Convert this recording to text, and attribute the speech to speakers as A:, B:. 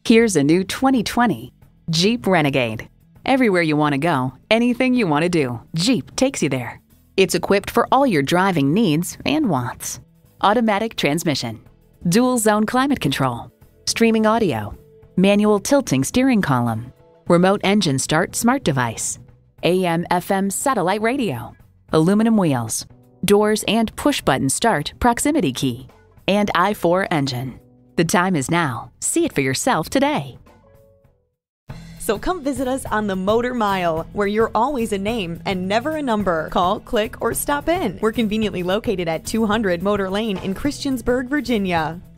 A: Here's a new 2020 Jeep Renegade. Everywhere you want to go, anything you want to do, Jeep takes you there. It's equipped for all your driving needs and wants. Automatic transmission, dual zone climate control, streaming audio, manual tilting steering column, remote engine start smart device, AM/FM satellite radio, aluminum wheels, doors and push-button start proximity key, and i4 engine. The time is now. See it for yourself today.
B: So come visit us on the Motor Mile, where you're always a name and never a number. Call, click, or stop in. We're conveniently located at 200 Motor Lane in Christiansburg, Virginia.